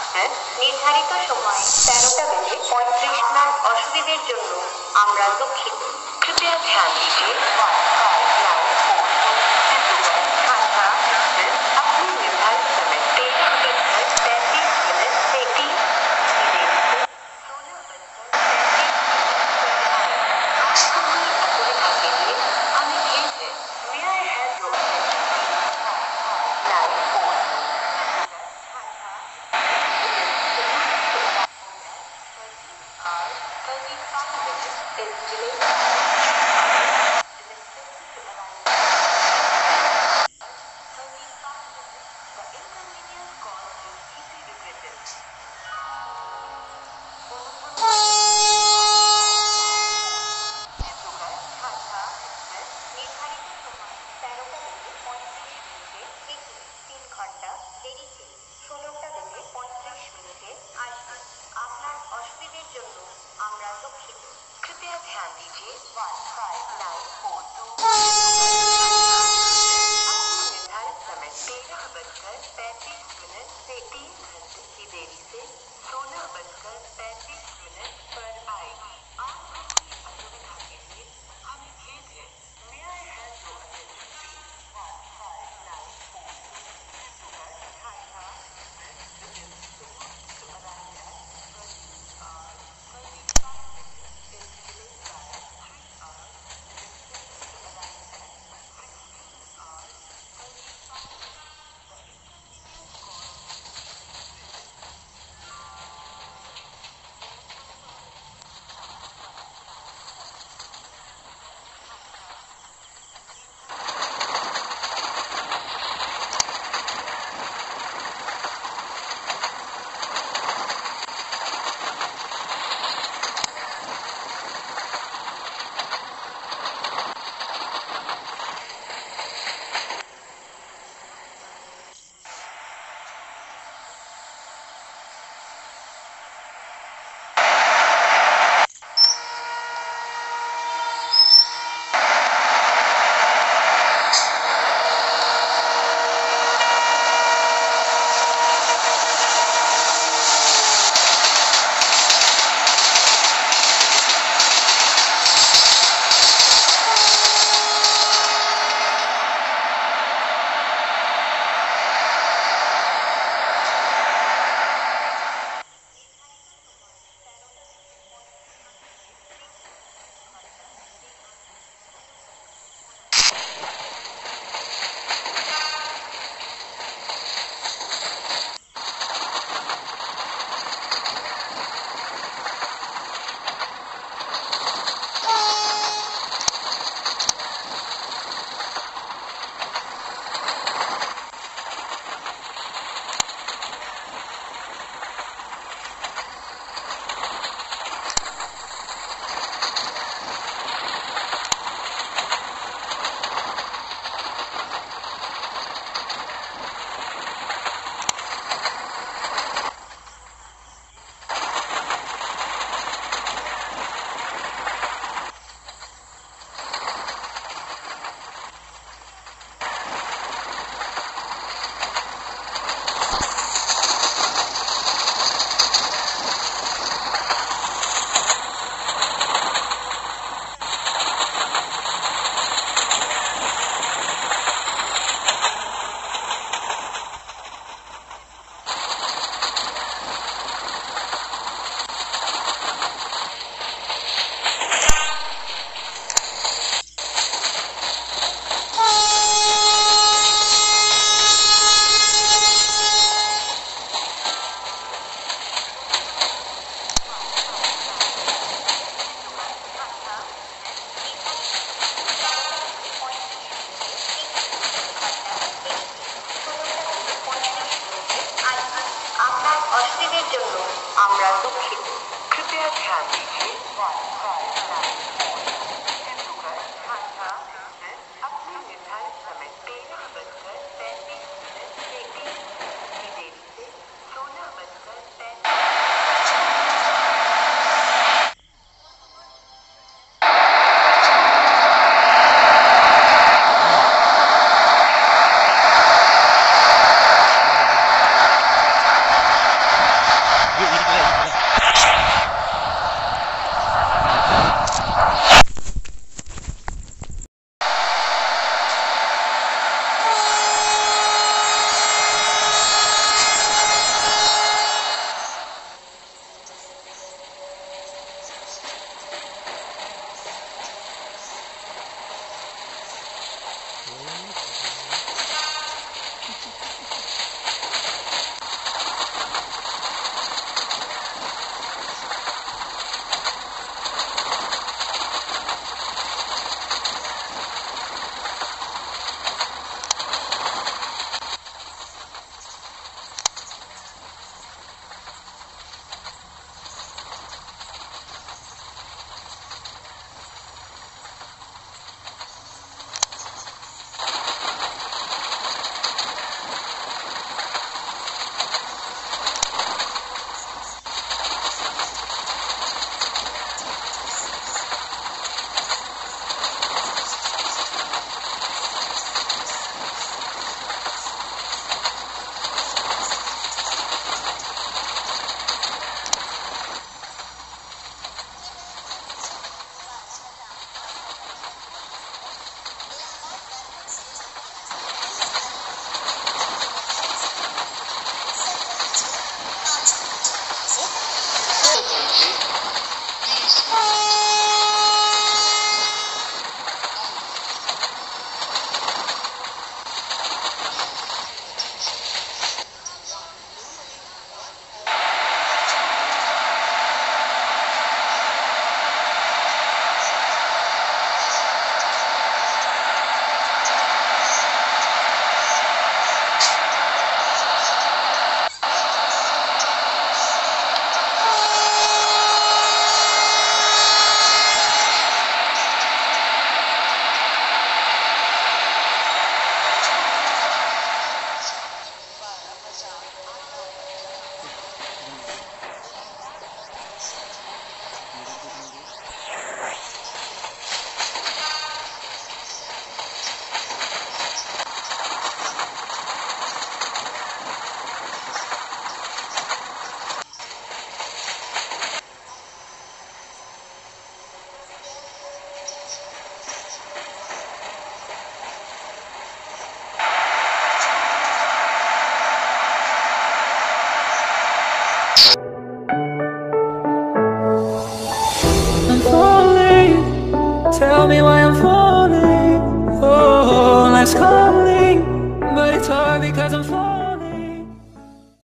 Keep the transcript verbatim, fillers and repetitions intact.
Express নির্ধারিত সময় তেরোটা বেজে পঁয়ত্রিশ মিনিট অসুবিধার জন্য আমরা দুঃখিত। कृपया ध्यान दीजिए one five nine four two Dibrugarh Howrah express अपने निर्धारित समय तेरह बजकर पैंतीस मिनट से तीन की देरी से सोलह बजकर पैंतीस मिनट पर आएगी। आपको हुई असुविधा के लिए हमें खेद है। May I have your attention please? Nine four two is delayed. The inconvenience caused is deeply regretted. Dibrugarh Howrah express নির্ধারিত সময় তেরোটা বেজে পঁয়ত্রিশ মিনিটে এগিয়ে তিন ঘন্টা দেরিতে ষোলোটা বেজে পঁয়ত্রিশ মিনিটে আসবে। আপনার অসুবিধার জন্য আমরা দুঃখিত। कृपया ध्यान दीजिए one five nine four two अपने निर्धारित समय तेरह बजकर पैंतीस मिनट से तीन घंटे की देरी से सोलह बजकर पैंतीस मिनट पर आएगी। आपको हुई असुविधा के लिए हमें खेद है। May I have your attention please? One five nine four two Dibrugarh Howrah express which is scheduled to arrive at thirteen hours thirty-five minutes is delayed by three hours Tell me why